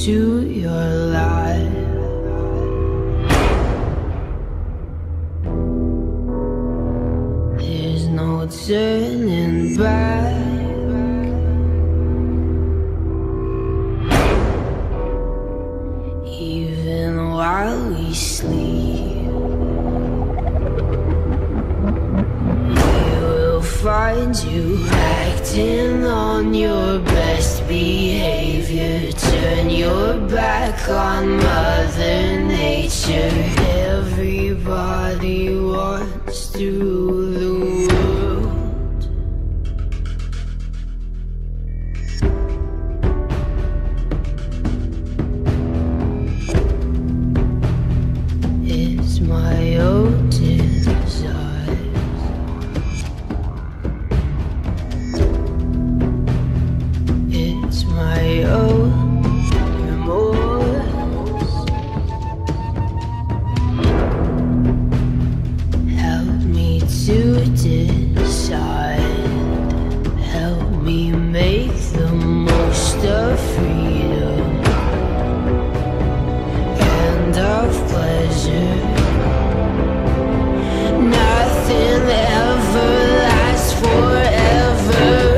to your life. There's no turning back. Even while we sleep, we will find you acting on your best behavior. Turn your back on Mother Nature. Everybody wants to rule the world. It's my own desire. It's my own remorse. Help me to decide. Help me make the most of freedom and of pleasure. Nothing ever lasts forever.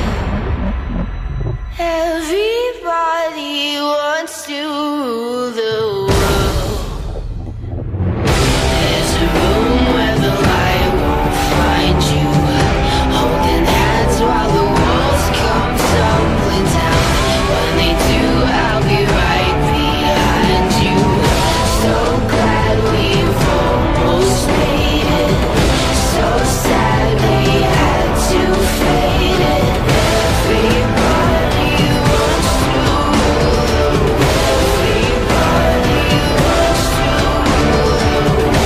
Everybody wants to rule the world. There's a room where the light won't find you, holding hands while the walls come tumbling down. When they do, I'll be right behind you. So glad we've almost made it. So sad we had to fade it. Everybody wants to rule the world. Everybody wants to rule the world.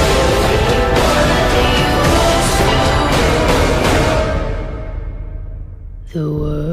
Everybody wants to rule the world.